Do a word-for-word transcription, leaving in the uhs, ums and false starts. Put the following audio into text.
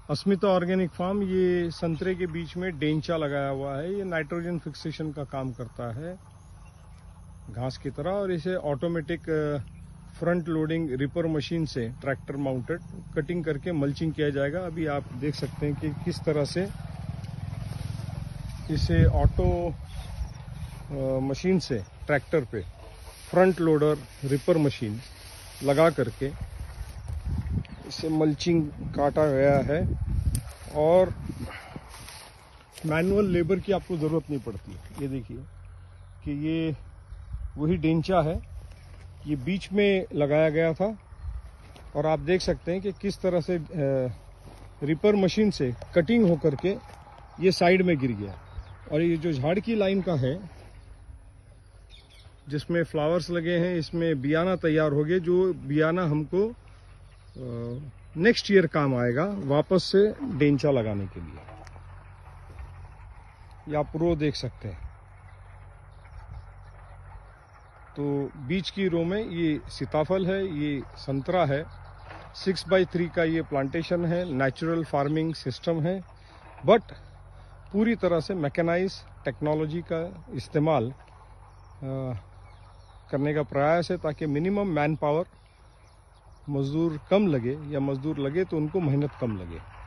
अस्मिता organic farm, ये संतरे के बीच में डेंचा लगाया हुआ है। ये नाइट्रोजन फिक्सेशन का काम करता है घास की तरह, और इसे automatic front loading reaper machine से ट्रैक्टर माउंटेड कटिंग करके मल्चिंग किया जाएगा। अभी आप देख सकते हैं कि किस तरह से इसे ऑटो मशीन से ट्रैक्टर पे फ्रंट लोडर रिपर मशीन लगा करके इसे मल्चिंग काटा गया है, और मैनुअल लेबर की आपको ज़रूरत नहीं पड़ती। ये देखिए कि ये वही डेंचा है, ये बीच में लगाया गया था, और आप देख सकते हैं कि किस तरह से रिपर मशीन से कटिंग होकर के ये साइड में गिर गया। और ये जो झाड़ की लाइन का है जिसमें फ्लावर्स लगे हैं, इसमें बियाना तैयार हो गए, जो बियाना हमको नेक्स्ट ईयर काम आएगा वापस से डेंचा लगाने के लिए। ये आप रो देख सकते हैं। तो बीच की रो में ये सीताफल है, ये संतरा है। सिक्स बाई थ्री का ये प्लांटेशन है, नेचुरल फार्मिंग सिस्टम है, बट पूरी तरह से मैकेनाइज टेक्नोलॉजी का इस्तेमाल करने का प्रयास है, ताकि मिनिमम मैन पावर, मजदूर कम लगे, या मजदूर लगे तो उनको मेहनत कम लगे।